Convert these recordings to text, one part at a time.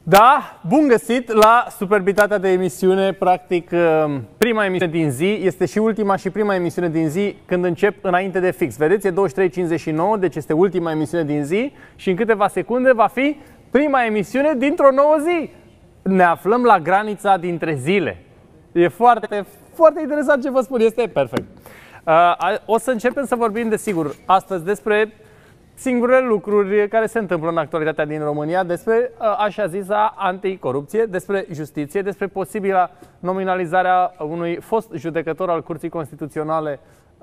Da, bun găsit la Superbitatea de emisiune, practic prima emisiune din zi, este și ultima și prima emisiune din zi când încep înainte de fix. Vedeți, e 23:59, deci este ultima emisiune din zi și în câteva secunde va fi prima emisiune dintr-o nouă zi. Ne aflăm la granița dintre zile. E foarte interesant ce vă spun, este perfect. O să începem să vorbim, desigur, astăzi despre singurele lucruri care se întâmplă în actualitatea din România, despre așa zisa anticorupție, despre justiție, despre posibila nominalizarea unui fost judecător al Curții Constituționale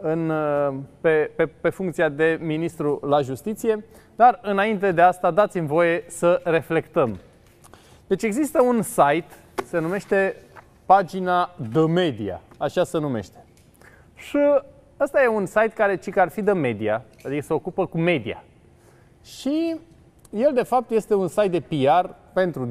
pe funcția de ministru la justiție. Dar înainte de asta, dați-mi voie să reflectăm. Deci există un site, se numește Pagina The Media, așa se numește. Și ăsta e un site care ar fi de media, adică se ocupă cu media. Și el de fapt este un site de PR pentru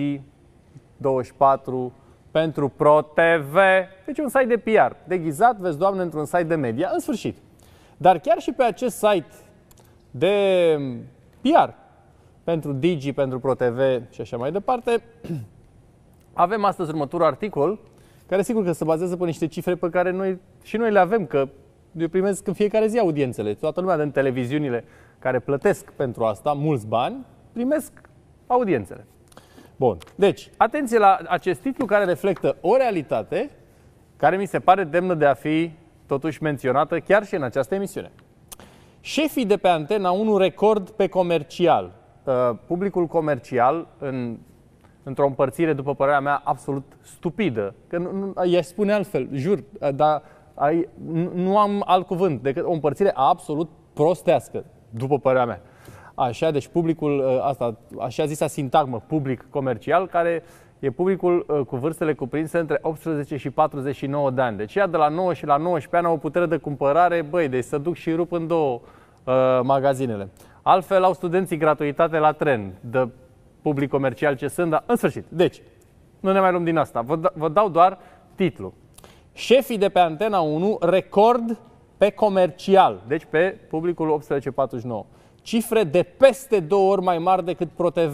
Digi24, pentru ProTV, deci un site de PR, deghizat, vezi Doamne, într-un site de media, în sfârșit. Dar chiar și pe acest site de PR, pentru Digi, pentru ProTV și așa mai departe, avem astăzi următorul articol, care sigur că se bazează pe niște cifre pe care noi le avem, că eu primesc în fiecare zi audiențele. Toată lumea din televiziunile care plătesc pentru asta mulți bani, primesc audiențele. Bun. Deci, atenție la acest titlu care reflectă o realitate care mi se pare demnă de a fi totuși menționată chiar și în această emisiune. Șefii de pe Antena 1 record pe comercial. Publicul comercial, într-o împărțire, după părerea mea, absolut stupidă. Că i-aș spune altfel, jur, dar nu am alt cuvânt decât o împărțire absolut prostească, după părerea mea. Așa, deci publicul ăsta, așa zisa sintagmă, public comercial, care e publicul cu vârstele cuprinse între 18 și 49 de ani. Deci ea de la 9 și la 19 ani au o putere de cumpărare, băi, deci să duc și rup în două magazinele. Altfel au studenții gratuitate la tren, de public comercial ce sunt, dar în sfârșit. Deci, nu ne mai luăm din asta. Vă dau doar titlul. Șefii de pe Antena 1 record pe comercial, deci pe publicul 1849. Cifre de peste 2 ori mai mari decât ProTV.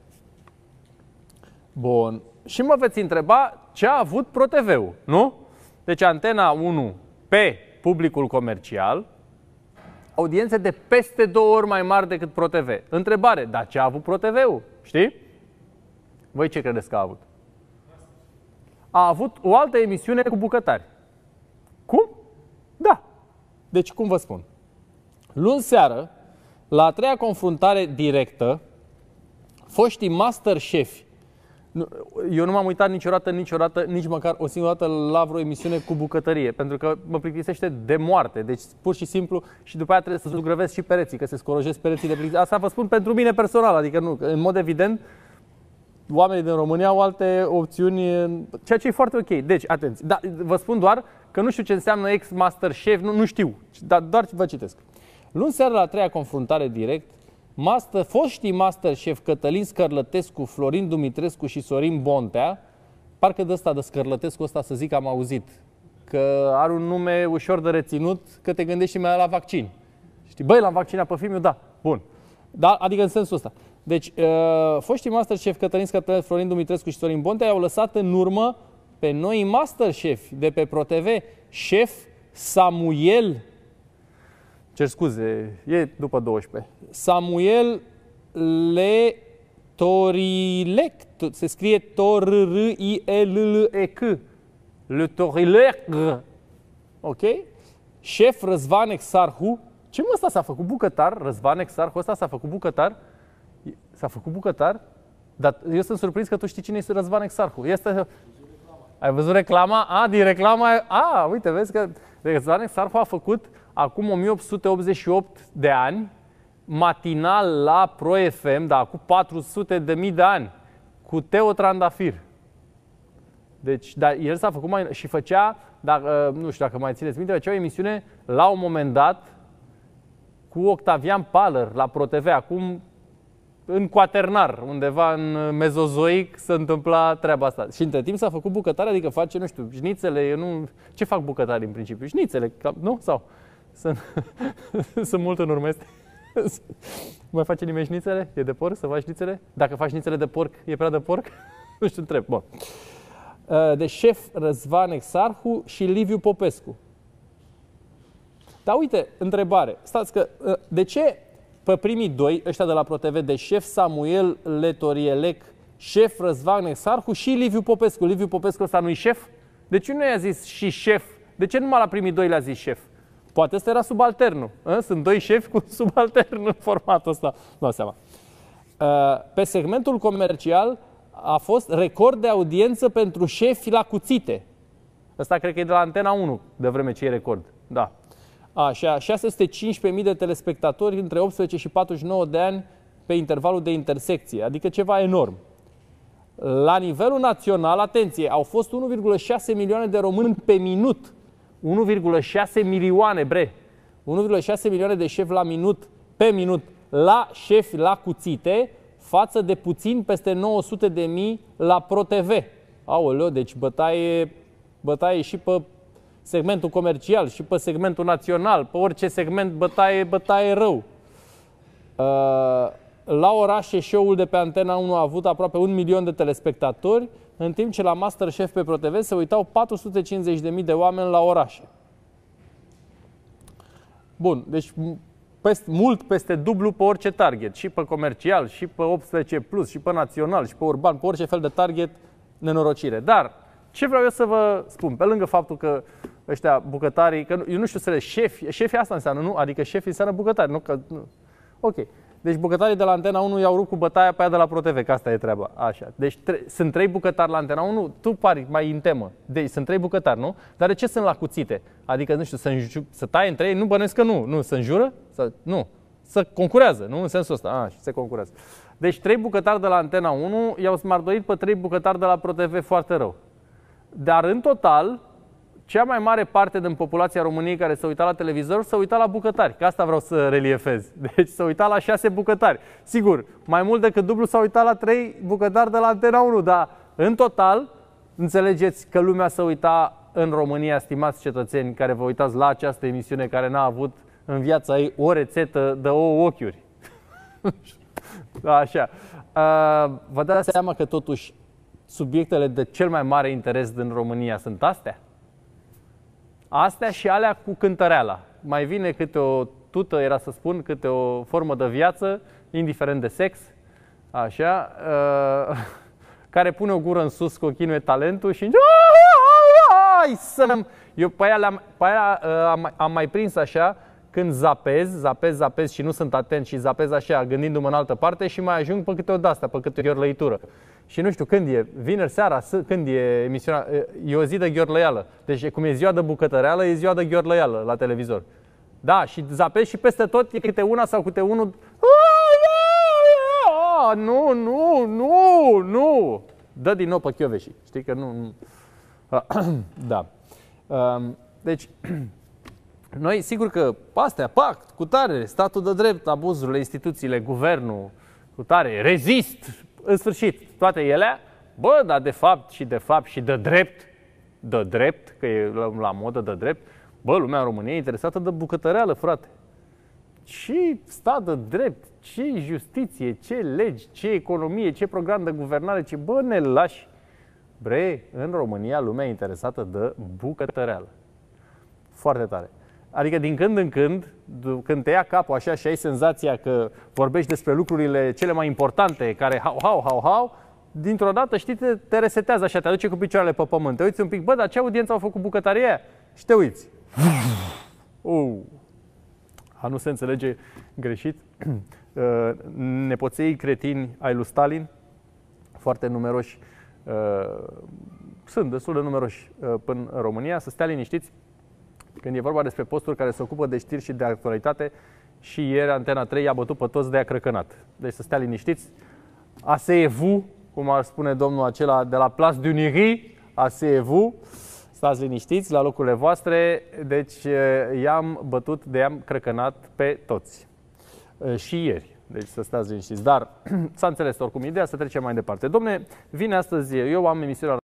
Bun. Și mă veți întreba ce a avut ProTV-ul, nu? Deci Antena 1 pe publicul comercial, audiențe de peste 2 ori mai mari decât ProTV. Întrebare, dar ce a avut ProTV-ul? Știi? Voi ce credeți că a avut? A avut o altă emisiune cu bucătari. Cum? Da. Deci, cum vă spun? Luni seară, la a treia confruntare directă, foștii Masterchefi, eu nu m-am uitat niciodată, nici măcar o singură dată la vreo emisiune cu bucătărie, pentru că mă plictisește de moarte. Deci, pur și simplu, și după aia trebuie să zugrăvesc și pereții, că se scorojesc pereții de plictise. Asta vă spun pentru mine personal, adică nu, în mod evident, oamenii din România au alte opțiuni, ceea ce e foarte ok. Deci, atenție. Da, vă spun doar că nu știu ce înseamnă ex-Masterchef, nu știu, dar doar vă citesc. Luni seara, la a treia confruntare direct, foștii Masterchef Cătălin Scărlătescu, Florin Dumitrescu și Sorin Bontea, parcă de ăsta, de Scărlătescu ăsta, să zic, am auzit, că are un nume ușor de reținut, că te gândești mai la vaccin. Știi, băi, l-am vaccinat pe fiul meu, da, bun. Da, adică în sensul ăsta. Deci, foștii Masterchef Cătălin Scărlătescu, Florin Dumitrescu și Sorin Bontea au lăsat în urmă pe noi Masterchef de pe ProTV, șef Samuel, cer scuze, e după 12. Samuel Le Torilec, se scrie T-R-R-I-L-L-E-C. Le Torilec. Ok? Șef Răzvan Exarhu. Ce mă, ăsta s-a făcut bucătar? Răzvan Exarhu, ăsta s-a făcut bucătar? S-a făcut bucătar? Dar eu sunt surprins că tu știi cine este Răzvan Exarhu. Ai văzut reclama? Din reclama... Uite, vezi că Răzvan Exarhu a făcut acum 1888 de ani, matinal la Pro FM, dar acum 400.000 de ani, cu Teo Trandafir. Deci, dar el s-a făcut și făcea, nu știu dacă mai țineți minte, făcea o emisiune la un moment dat cu Octavian Paler la Pro TV, acum în Quaternar, undeva în Mezozoic se întâmpla treaba asta. Și între timp s-a făcut bucătare, adică face, nu știu, șnițele, ce fac bucătari în principiu? Șnițele, nu? Sau? Sunt mult în urmă. Mai face nimeni șnițele? E de porc să faci șnițele? Dacă faci șnițele de porc, e prea de porc? Nu știu, întreb. Bun. De șef Răzvan Exarhu și Liviu Popescu. Dar uite, întrebare. Stați că, de ce pe primii doi, ăștia de la ProTV, de șef Samuel Letorielec, șef Răzvan Exarhu și Liviu Popescu? Liviu Popescu ăsta nu-i șef? De ce nu i-a zis și șef? De ce numai la primii doi le-a zis șef? Poate ăsta era subalternul. Sunt doi șefi cu subaltern în formatul ăsta. Nu dau seama. Pe segmentul comercial a fost record de audiență pentru șefi la cuțite. Ăsta cred că e de la Antena 1, de vreme ce e record. Da. Așa, 615.000 de telespectatori între 18 și 49 de ani pe intervalul de intersecție, adică ceva enorm. La nivelul național, atenție, au fost 1,6 milioane de români pe minut. 1,6 milioane, bre. 1,6 milioane de șefi la minut, pe minut, la șefi la cuțite, față de puțin peste 900.000 la ProTV. Aoleo, deci bătaie și pe segmentul comercial, și pe segmentul național, pe orice segment bătaie rău. La orașe, show-ul de pe Antena 1 a avut aproape 1 milion de telespectatori, în timp ce la MasterChef pe ProTV se uitau 450.000 de oameni la orașe. Bun, deci mult peste dublu pe orice target, și pe comercial, și pe 18+, și pe național, și pe urban, pe orice fel de target, nenorocire. Dar ce vreau eu să vă spun, pe lângă faptul că ăștia bucătarii, că eu nu știu să le șefi asta înseamnă, nu? Adică șefi înseamnă bucătari, nu? Că, nu. Ok. Deci bucătarii de la Antena 1 i-au rupt cu bătaia pe aia de la ProTV, că asta e treaba. Așa. Deci sunt 3 bucătari la Antena 1, tu pari mai în temă. Deci sunt 3 bucătari, nu? Dar de ce sunt la cuțite? Adică, nu știu, să taie între ei? Nu, bănuiesc că nu. Nu, să înjură? Nu. Să concurează, nu? În sensul ăsta. Și se concurează. Deci 3 bucătari de la Antena 1 i-au smardoit pe 3 bucătari de la ProTV foarte rău. Dar în total, cea mai mare parte din populația României care se uita la televizor se uita la bucătari, că asta vreau să reliefez. Deci se uita la 6 bucătari. Sigur, mai mult decât dublu s-a uitat la 3 bucătari de la Antena 1, dar în total, înțelegeți că lumea se uita în România, stimați cetățeni care vă uitați la această emisiune care n-a avut în viața ei o rețetă de ouă ochiuri. Așa. Vă dați seama că totuși subiectele de cel mai mare interes din România sunt astea? Astea și alea cu cântăreala. Mai vine câte o tută, era să spun, câte o formă de viață, indiferent de sex, așa, care pune o gură în sus cu chinuie talentul și eu pe aia am mai prins așa, când zapez și nu sunt atent și zapez așa, gândindu-mă în altă parte și mai ajung pe câte o de-astea, pe câte o ghiorlăitură. Și nu știu când e, vineri seara, când e emisiunea, e o zi de ghiorlăială. Deci cum e ziua de bucătăreală, e ziua de ghiorlăială la televizor. Da, și zapez și peste tot e câte una sau câte unul. Nu. Dă din nou pe chioveșii. Știi că nu. Da. Deci, noi sigur că astea, pact, cu tare, statul de drept, abuzurile, instituțiile, guvernul, cu tare, rezist, în sfârșit, toate ele, bă, dar de fapt și de drept, că e la modă de drept, bă, lumea în România e interesată de bucătăreală, frate. Ce stat de drept, ce justiție, ce legi, ce economie, ce program de guvernare, ce, bă, ne lași. Bre, în România lumea e interesată de bucătăreală. Foarte tare. Adică din când în când te ia capul așa și ai senzația că vorbești despre lucrurile cele mai importante, care hau, dintr-o dată, știi, te resetează așa, te aduce cu picioarele pe pământ. Te uiți un pic, bă, dar ce audiență au făcut bucătaria aia? Și te uiți. Nu se înțelege greșit. Nepoței cretini ai lui Stalin, foarte numeroși, sunt destul de numeroși până în România, să stea liniștiți. Când e vorba despre posturi care se ocupă de știri și de actualitate, și ieri Antena 3 i-a bătut pe toți de-a crăcănat. Deci să stea liniștiți. Asseyez-vous, cum ar spune domnul acela de la Place du Niri, asseyez-vous, stați liniștiți la locurile voastre. Deci i-am bătut de-am crăcănat pe toți. Și ieri. Deci să stați liniștiți. Dar s-a înțeles oricum ideea, să trecem mai departe. Dom'le, vine astăzi, eu am emisiunea